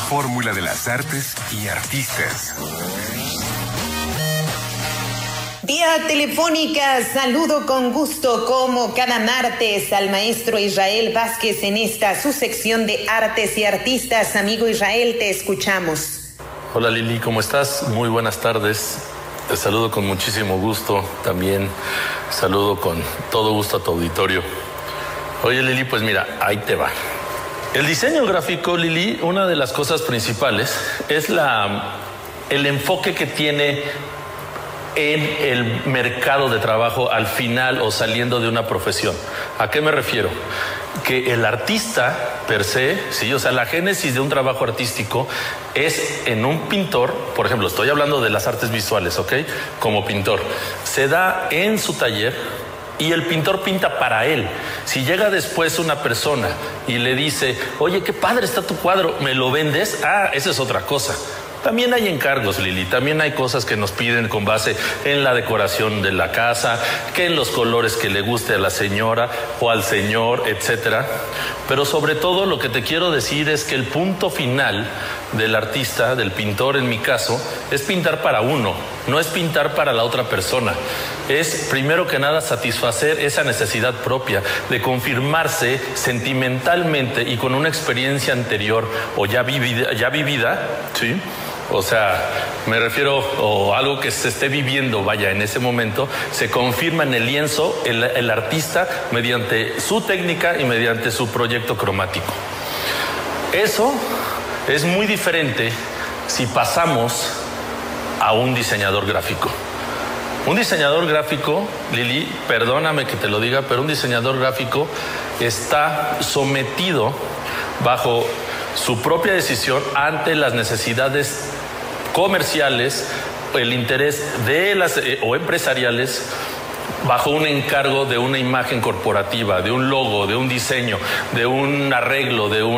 fórmula de las artes y artistas. Vía telefónica, saludo con gusto como cada martes al maestro Israel Vázquez en esta su sección de artes y artistas. Amigo Israel, te escuchamos. Hola Lili, ¿cómo estás? Muy buenas tardes. Te saludo con muchísimo gusto. También saludo con todo gusto a tu auditorio. Oye Lili, pues mira, ahí te va. El diseño gráfico, Lili, una de las cosas principales es el enfoque que tiene en el mercado de trabajo al final o saliendo de una profesión. ¿A qué me refiero? Que el artista per se, sí, o sea, la génesis de un trabajo artístico es en un pintor. Por ejemplo, estoy hablando de las artes visuales, ¿ok? Como pintor, se da en su taller y el pintor pinta para él. Si llega después una persona y le dice, oye, qué padre está tu cuadro, ¿me lo vendes? Ah, esa es otra cosa. También hay encargos, Lili, también hay cosas que nos piden con base en la decoración de la casa, que en los colores que le guste a la señora o al señor, etcétera. Pero sobre todo lo que te quiero decir es que el punto final del artista, del pintor en mi caso, es pintar para uno, no es pintar para la otra persona. Es primero que nada satisfacer esa necesidad propia de confirmarse sentimentalmente y con una experiencia anterior o ya vivida, ¿sí? O sea, me refiero a algo que se esté viviendo, vaya, en ese momento, se confirma en el lienzo el artista mediante su técnica y mediante su proyecto cromático. Eso es muy diferente si pasamos a un diseñador gráfico. Un diseñador gráfico, Lili, perdóname que te lo diga, pero un diseñador gráfico está sometido bajo su propia decisión ante las necesidades comerciales, el interés de las o empresariales, bajo un encargo de una imagen corporativa, de un logo, de un diseño, de un arreglo, de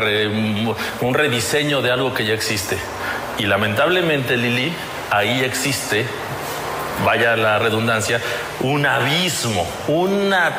un rediseño de algo que ya existe. Y lamentablemente, Lili, ahí existe, vaya la redundancia, un abismo, una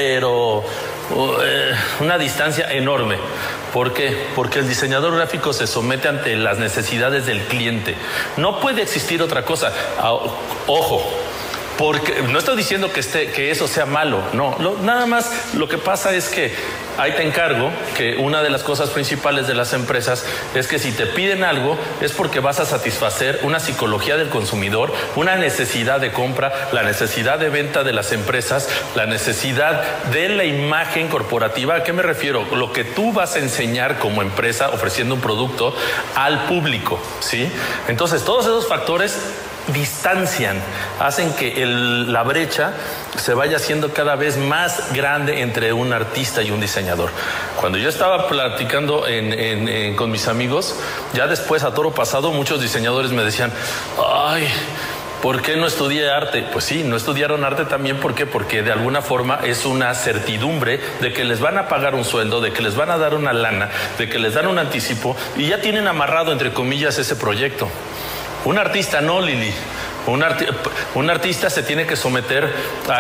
distancia enorme. ¿Por qué? Porque el diseñador gráfico se somete ante las necesidades del cliente. No puede existir otra cosa. Ojo, porque no estoy diciendo que eso sea malo, no. Nada más lo que pasa es que ahí te encargo que una de las cosas principales de las empresas es que si te piden algo es porque vas a satisfacer una psicología del consumidor, una necesidad de compra, la necesidad de venta de las empresas, la necesidad de la imagen corporativa. ¿A qué me refiero? Lo que tú vas a enseñar como empresa ofreciendo un producto al público, ¿sí? Entonces, todos esos factores distancian, hacen que la brecha se vaya haciendo cada vez más grande entre un artista y un diseñador. Cuando yo estaba platicando con mis amigos, ya después a toro pasado, muchos diseñadores me decían, ay, ¿por qué no estudié arte? Pues sí, no estudiaron arte también. ¿Por qué? Porque de alguna forma es una certidumbre de que les van a pagar un sueldo, de que les van a dar una lana, de que les dan un anticipo y ya tienen amarrado, entre comillas, ese proyecto. Un artista no, Lili. Un artista se tiene que someter a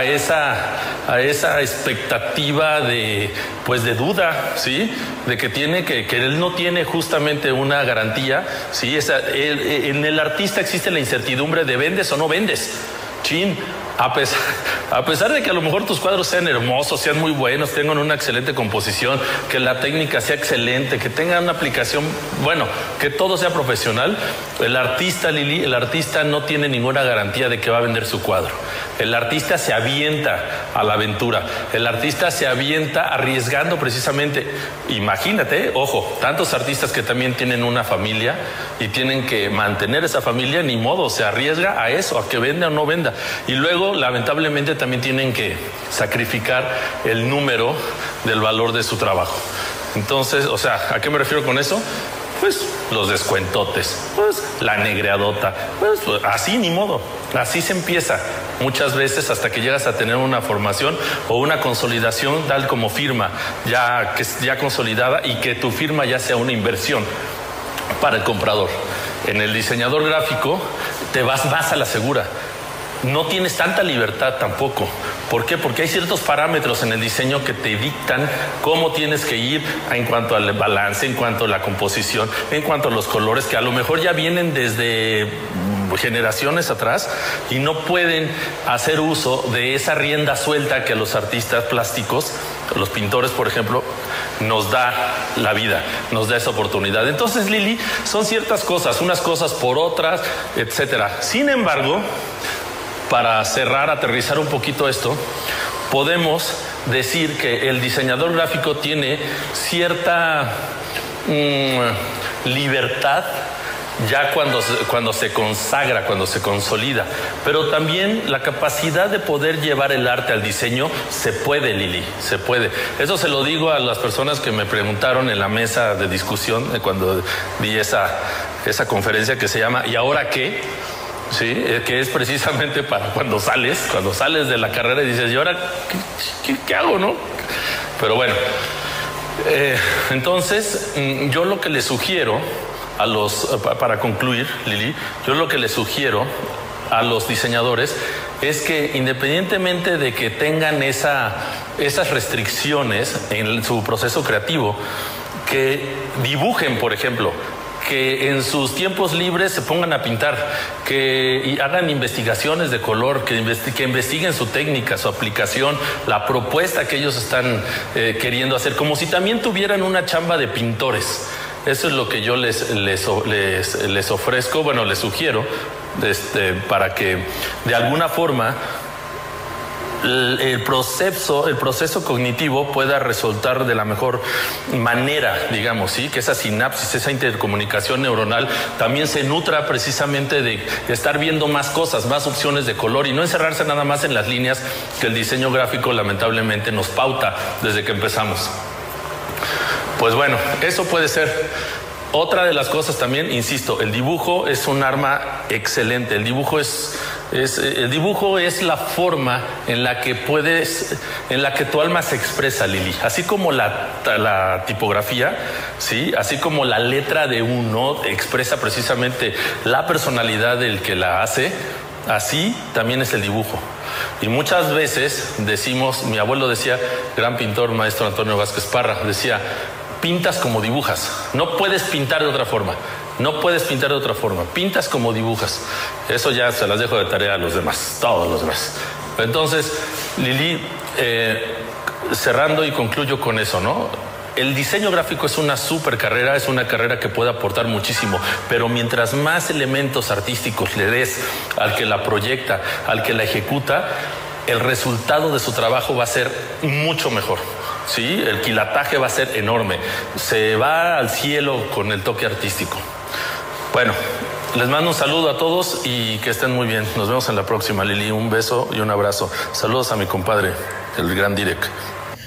esa expectativa de duda, ¿sí? De que él no tiene justamente una garantía, ¿sí? En el artista existe la incertidumbre de vendes o no vendes. Chin, a pesar de que a lo mejor tus cuadros sean hermosos, sean muy buenos, tengan una excelente composición, que la técnica sea excelente, que tengan una aplicación, bueno, que todo sea profesional, el artista, Lili, el artista no tiene ninguna garantía de que va a vender su cuadro. El artista se avienta a la aventura, el artista se avienta arriesgando precisamente. Imagínate, ojo, tantos artistas que también tienen una familia y tienen que mantener esa familia, ni modo, se arriesga a eso, a que venda o no venda. Y luego, lamentablemente, también tienen que sacrificar el número del valor de su trabajo. Entonces, o sea, ¿a qué me refiero con eso? Pues los descuentotes, pues la negreadota, pues así ni modo, así se empieza muchas veces hasta que llegas a tener una formación o una consolidación tal como firma ya consolidada y que tu firma ya sea una inversión para el comprador. En el diseñador gráfico te vas más a la segura. No tienes tanta libertad tampoco, ¿Por qué? Porque hay ciertos parámetros en el diseño que te dictan cómo tienes que ir en cuanto al balance, en cuanto a la composición, en cuanto a los colores, que a lo mejor ya vienen desde generaciones atrás y no pueden hacer uso de esa rienda suelta que los artistas plásticos, los pintores, por ejemplo, nos da la vida, nos da esa oportunidad. Entonces, Lili, son ciertas cosas, unas cosas por otras, etcétera. Sin embargo, para cerrar, aterrizar un poquito esto, podemos decir que el diseñador gráfico tiene cierta libertad ya cuando se consagra, cuando se consolida, pero también la capacidad de poder llevar el arte al diseño se puede, Lili, se puede. Eso se lo digo a las personas que me preguntaron en la mesa de discusión cuando di esa conferencia que se llama ¿Y ahora qué? Sí, que es precisamente para cuando sales de la carrera y dices, ¿y ahora qué hago, no? Pero bueno, entonces yo lo que les sugiero para concluir, Lili, yo lo que les sugiero a los diseñadores es que independientemente de que tengan esas restricciones en su proceso creativo, que dibujen, por ejemplo, que en sus tiempos libres se pongan a pintar, que hagan investigaciones de color, que investiguen su técnica, su aplicación, la propuesta que ellos están queriendo hacer, como si también tuvieran una chamba de pintores. Eso es lo que yo les ofrezco, bueno, les sugiero, para que de alguna forma el proceso cognitivo pueda resultar de la mejor manera, digamos, ¿sí? Que esa sinapsis, esa intercomunicación neuronal también se nutra precisamente de estar viendo más cosas, más opciones de color y no encerrarse nada más en las líneas que el diseño gráfico lamentablemente nos pauta desde que empezamos. Pues bueno, eso puede ser. Otra de las cosas también, insisto, el dibujo es un arma excelente. El dibujo es la forma en la que tu alma se expresa, Lili. Así como la tipografía, ¿sí? Así como la letra de uno expresa precisamente la personalidad del que la hace, así también es el dibujo. Y muchas veces decimos, mi abuelo decía, gran pintor, maestro Antonio Vázquez Parra, decía, pintas como dibujas, no puedes pintar de otra forma, pintas como dibujas. Eso ya se las dejo de tarea a los demás, todos los demás. Entonces, Lili, cerrando y concluyo con eso, ¿no? El diseño gráfico es una super carrera, es una carrera que puede aportar muchísimo, pero mientras más elementos artísticos le des al que la proyecta, al que la ejecuta, el resultado de su trabajo va a ser mucho mejor. Sí, el quilataje va a ser enorme, se va al cielo con el toque artístico. Bueno, les mando un saludo a todos y que estén muy bien. Nos vemos en la próxima, Lili. Un beso y un abrazo. Saludos a mi compadre, el gran Direk.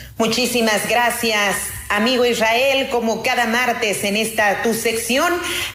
Muchísimas gracias, amigo Israel, como cada martes en esta tu sección.